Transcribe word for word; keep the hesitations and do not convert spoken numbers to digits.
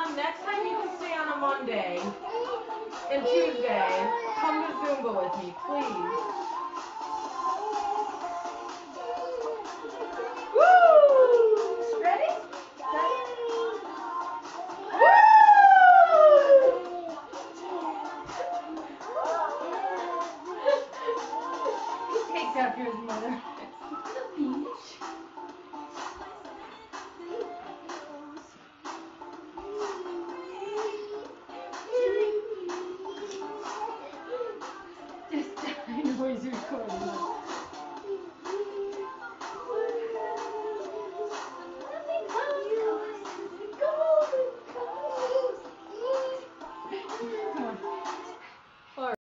Um, next time you can stay on a Monday and Tuesday. Come to Zumba with me, please. Woo! Ready? Set. He takes after his mother. The beach. Just I know he's recording.